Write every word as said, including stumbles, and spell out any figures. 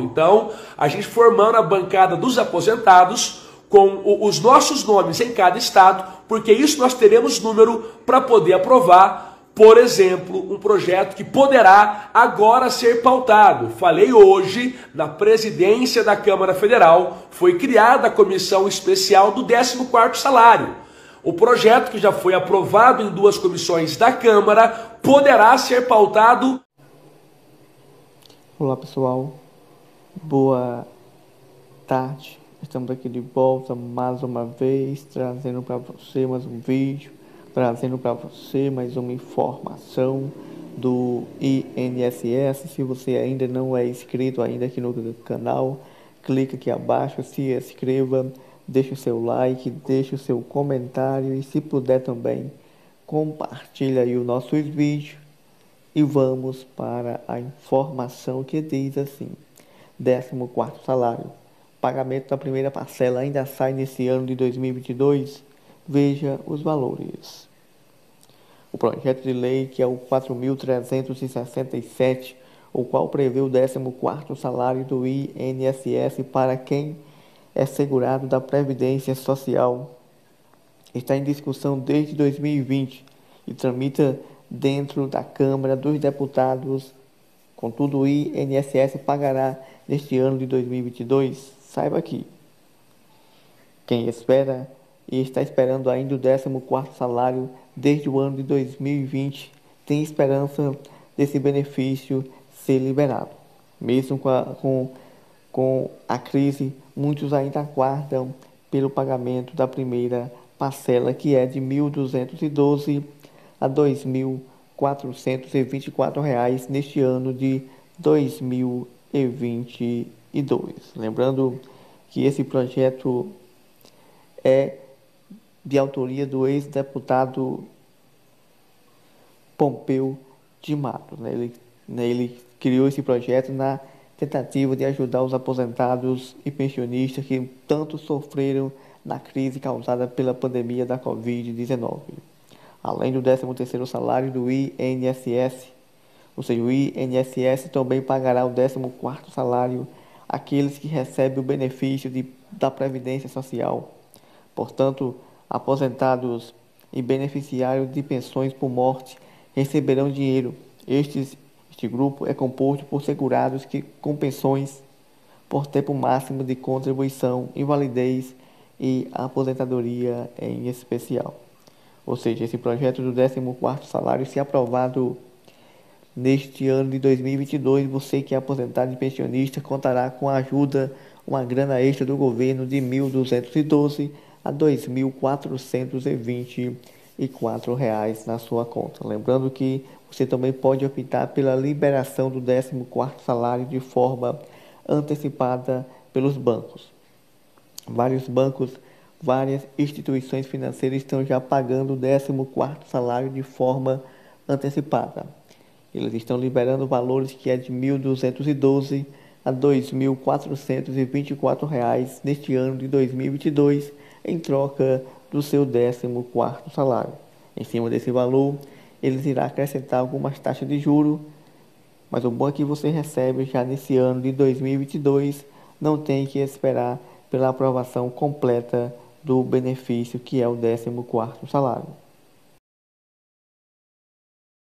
Então, a gente formando a bancada dos aposentados com os nossos nomes em cada estado, porque isso nós teremos número para poder aprovar, por exemplo, um projeto que poderá agora ser pautado. Falei hoje, na presidência da Câmara Federal, foi criada a comissão especial do décimo quarto salário. O projeto, que já foi aprovado em duas comissões da Câmara, poderá ser pautado. Olá pessoal, boa tarde. Estamos aqui de volta mais uma vez, trazendo para você mais um vídeo, trazendo para você mais uma informação do I N S S. Se você ainda não é inscrito ainda aqui no canal, clica aqui abaixo, se inscreva, deixe o seu like, deixe o seu comentário e, se puder também, compartilhe aí o nosso vídeo. E vamos para a informação que diz assim: décimo quarto salário. Pagamento da primeira parcela ainda sai nesse ano de dois mil e vinte e dois. Veja os valores. O projeto de lei, que é o quatro mil trezentos e sessenta e sete, o qual prevê o décimo quarto salário do I N S S para quem é segurado da Previdência Social, está em discussão desde dois mil e vinte e tramita dentro da Câmara dos Deputados. Contudo, o I N S S pagará neste ano de dois mil e vinte e dois. Saiba que quem espera e está esperando ainda o décimo quarto salário desde o ano de dois mil e vinte tem esperança desse benefício ser liberado. Mesmo com a, com, com a crise, muitos ainda aguardam pelo pagamento da primeira parcela, que é de mil duzentos e doze a dois mil quatrocentos e vinte e quatro reais neste ano de dois mil e vinte e dois. Lembrando que esse projeto é de autoria do ex-deputado Pompeu de Matos. Né? Ele, né, ele criou esse projeto na tentativa de ajudar os aposentados e pensionistas que tanto sofreram na crise causada pela pandemia da covid dezenove. Além do décimo terceiro salário do I N S S, ou seja, o I N S S também pagará o décimo quarto salário àqueles que recebem o benefício de, da Previdência Social. Portanto, aposentados e beneficiários de pensões por morte receberão dinheiro. Estes, este grupo é composto por segurados que, com pensões por tempo máximo de contribuição, invalidez e aposentadoria em especial. Ou seja, esse projeto do décimo quarto salário, se aprovado neste ano de dois mil e vinte e dois, você que é aposentado e pensionista contará com a ajuda, uma grana extra do governo de mil duzentos e doze a dois mil quatrocentos e vinte e quatro reais na sua conta. Lembrando que você também pode optar pela liberação do décimo quarto salário de forma antecipada pelos bancos. Vários bancos, várias instituições financeiras estão já pagando o décimo quarto salário de forma antecipada. Eles estão liberando valores que é de mil duzentos e doze a dois mil quatrocentos e vinte e quatro reais neste ano de dois mil e vinte e dois, em troca do seu décimo quarto salário. Em cima desse valor, eles irão acrescentar algumas taxas de juros, mas o bom é que você recebe já nesse ano de dois mil e vinte e dois, não tem que esperar pela aprovação completa do benefício, que é o décimo quarto salário.